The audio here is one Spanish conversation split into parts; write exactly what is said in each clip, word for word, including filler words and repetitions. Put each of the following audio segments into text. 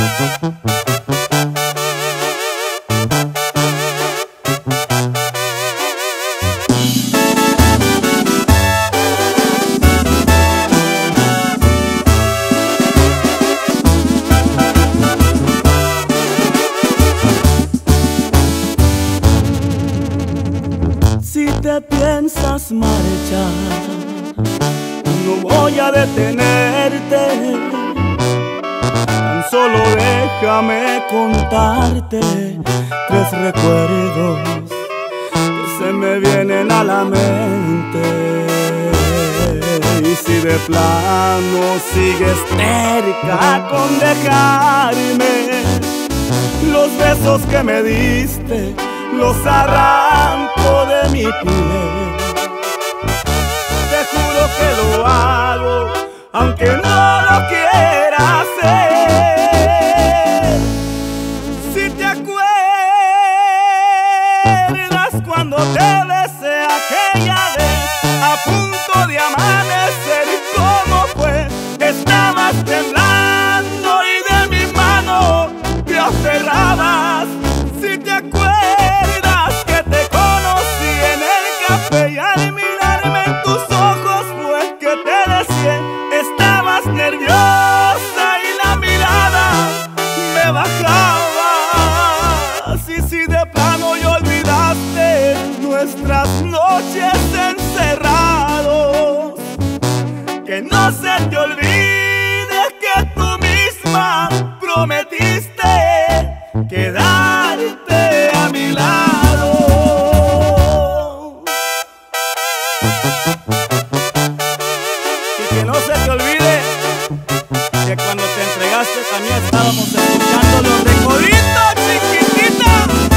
Si te piensas marchar, no voy a detenerte. Tan solo déjame contarte tres recuerdos que se me vienen a la mente. Y si de plano sigues cerca con dejarme, los besos que me diste los arranco de mi piel. Te juro que lo hago, aunque no lo quiera hacer. Si te acuerdas cuando te besé aquella vez, a punto de amanecer, ¿cómo fue? Estabas temblando y de mi mano te aferrabas. Si te acuerdas y al mirarme en tus ojos fue que te deseé. Estabas nerviosa y la mirada me bajaba. Y si de plano y olvidaste nuestras noches encerrados, que no se te olvide que tú misma prometiste quedarte a mi lado. Y que no se te olvide que cuando te entregaste también estábamos escuchando los recoditos, chiquitita.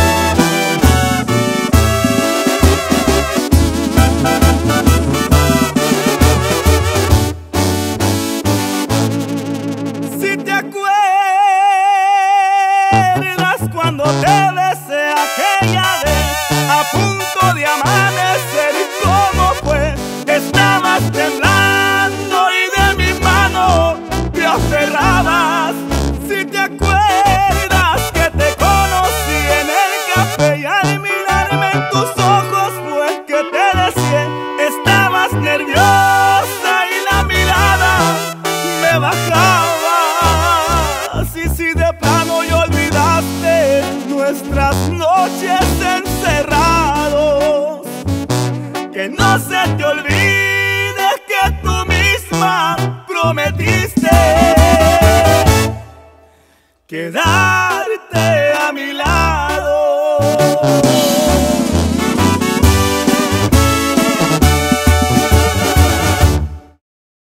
Si te acuerdas cuando te besé aquella vez, a punto de amanecer, ¿cómo fue? Estabas temblando y de mi mano te aferrabas. Si te acuerdas que te conocí en el café y al mirarme en tus ojos fue que te deseé. Estabas nerviosa y la mirada me bajaba. Y si de plano y olvidaste nuestras noches encerrados, que no se te olvide que tú misma prometiste quedarte a mi lado.